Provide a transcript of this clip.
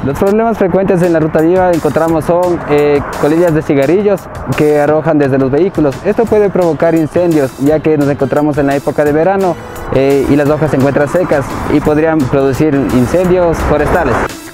Los problemas frecuentes en la ruta viva encontramos son colillas de cigarrillos que arrojan desde los vehículos. Esto puede provocar incendios, ya que nos encontramos en la época de verano y las hojas se encuentran secas y podrían producir incendios forestales.